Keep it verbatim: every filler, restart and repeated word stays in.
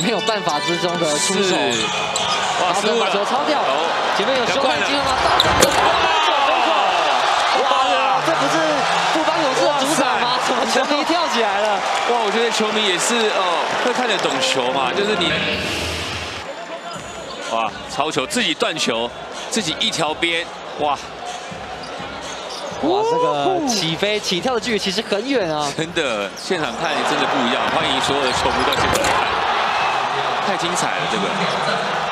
没有办法之中的出手。 哇，失误把球抄掉，前面有修正机会吗？哇，这不是富邦勇士的主场吗？怎么球迷跳起来了？ 哇，我觉得球迷也是哦，会看得懂球嘛，就是你。 哇，超球自己断球，自己一条边，哇！ 哇，这个起飞起跳的距离其实很远啊！ 真的，现场看真的不一样。欢迎所有的球迷到现场看，太精彩了，这个。